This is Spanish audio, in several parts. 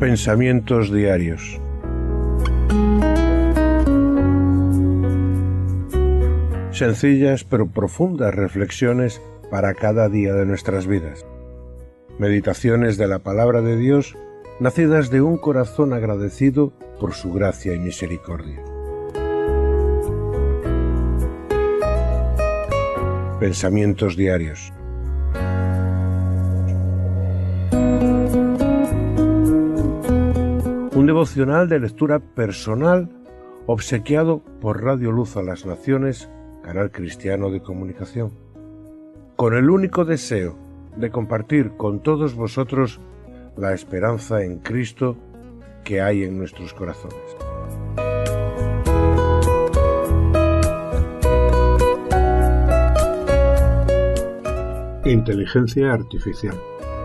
Pensamientos diarios. Sencillas pero profundas reflexiones para cada día de nuestras vidas. Meditaciones de la palabra de Dios, nacidas de un corazón agradecido por su gracia y misericordia. Pensamientos diarios. Un devocional de lectura personal obsequiado por Radio Luz a las Naciones, canal cristiano de comunicación, con el único deseo de compartir con todos vosotros la esperanza en Cristo que hay en nuestros corazones. Inteligencia artificial.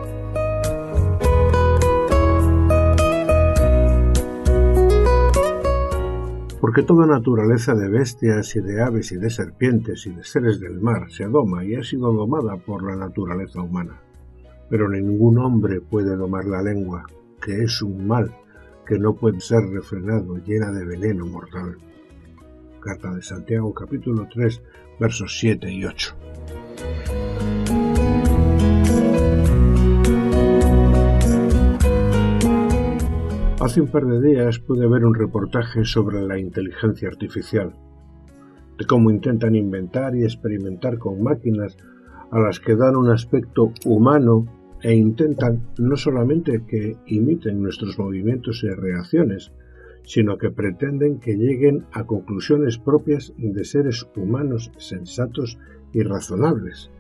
Porque toda naturaleza de bestias y de aves y de serpientes y de seres del mar se doma y ha sido domada por la naturaleza humana. Pero ningún hombre puede domar la lengua, que es un mal que no puede ser refrenado, llena de veneno mortal. Carta de Santiago, capítulo 3, versos 7 y 8. Hace un par de días pude ver un reportaje sobre la inteligencia artificial, de cómo intentan inventar y experimentar con máquinas a las que dan un aspecto humano e intentan no solamente que imiten nuestros movimientos y reacciones, sino que pretenden que lleguen a conclusiones propias de seres humanos sensatos y razonables.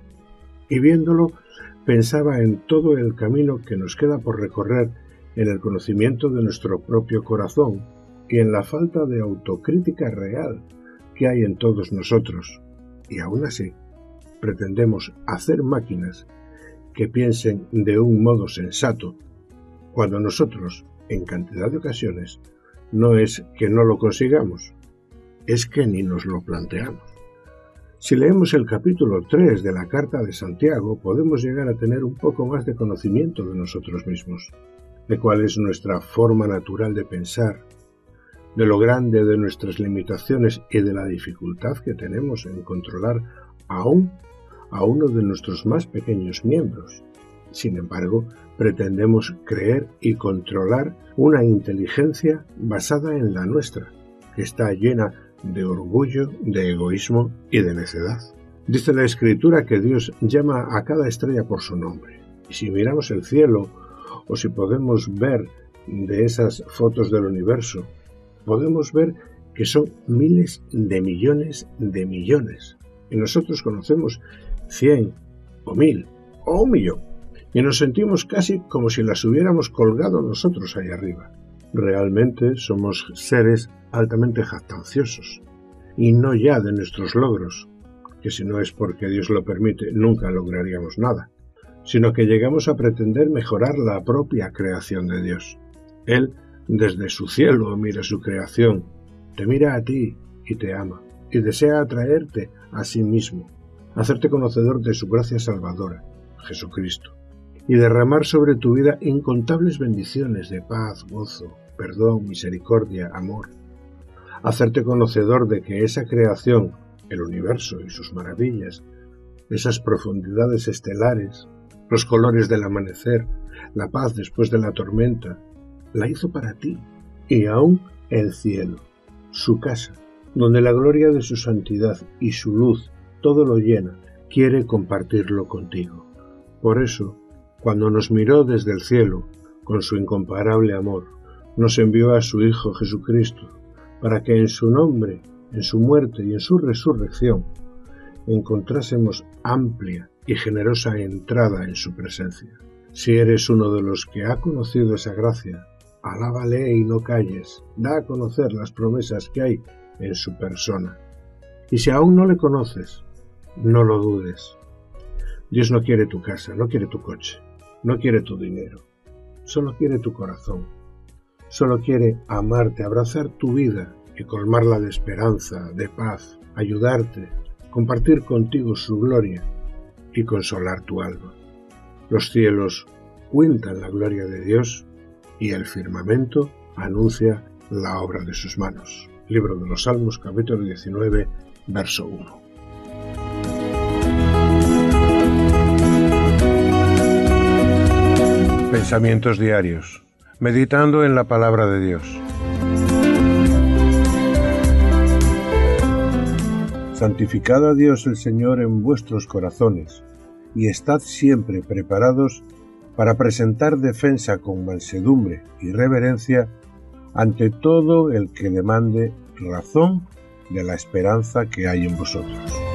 Y viéndolo, pensaba en todo el camino que nos queda por recorrer en el conocimiento de nuestro propio corazón y en la falta de autocrítica real que hay en todos nosotros. Y aún así, pretendemos hacer máquinas que piensen de un modo sensato, cuando nosotros, en cantidad de ocasiones, no es que no lo consigamos, es que ni nos lo planteamos. Si leemos el capítulo 3 de la Carta de Santiago, podemos llegar a tener un poco más de conocimiento de nosotros mismos, de cuál es nuestra forma natural de pensar, de lo grande de nuestras limitaciones y de la dificultad que tenemos en controlar aún a uno de nuestros más pequeños miembros. Sin embargo, pretendemos creer y controlar una inteligencia basada en la nuestra, que está llena de orgullo, de egoísmo y de necedad. Dice la Escritura que Dios llama a cada estrella por su nombre. Y si miramos el cielo, o si podemos ver de esas fotos del universo, podemos ver que son miles de millones de millones. Y nosotros conocemos 100 o 1000 o 1 millón. Y nos sentimos casi como si las hubiéramos colgado nosotros ahí arriba. Realmente somos seres altamente jactanciosos. Y no ya de nuestros logros, que si no es porque Dios lo permite, nunca lograríamos nada, sino que llegamos a pretender mejorar la propia creación de Dios. Él, desde su cielo, mira su creación, te mira a ti y te ama, y desea atraerte a sí mismo, hacerte conocedor de su gracia salvadora, Jesucristo, y derramar sobre tu vida incontables bendiciones de paz, gozo, perdón, misericordia, amor, hacerte conocedor de que esa creación, el universo y sus maravillas, esas profundidades estelares, los colores del amanecer, la paz después de la tormenta, la hizo para ti. Y aún el cielo, su casa, donde la gloria de su santidad y su luz todo lo llena, quiere compartirlo contigo. Por eso, cuando nos miró desde el cielo, con su incomparable amor, nos envió a su Hijo Jesucristo, para que en su nombre, en su muerte y en su resurrección, encontrásemos amplia y generosa entrada en su presencia. Si eres uno de los que ha conocido esa gracia, alábale y no calles, da a conocer las promesas que hay en su persona. Y si aún no le conoces, no lo dudes. Dios no quiere tu casa, no quiere tu coche, no quiere tu dinero, solo quiere tu corazón. Solo quiere amarte, abrazar tu vida y colmarla de esperanza, de paz, ayudarte, compartir contigo su gloria y consolar tu alma. Los cielos cuentan la gloria de Dios y el firmamento anuncia la obra de sus manos. Libro de los Salmos, capítulo 19, verso 1. Pensamientos diarios. Meditando en la palabra de Dios. Santificad a Dios el Señor en vuestros corazones, y estad siempre preparados para presentar defensa con mansedumbre y reverencia ante todo el que demande razón de la esperanza que hay en vosotros.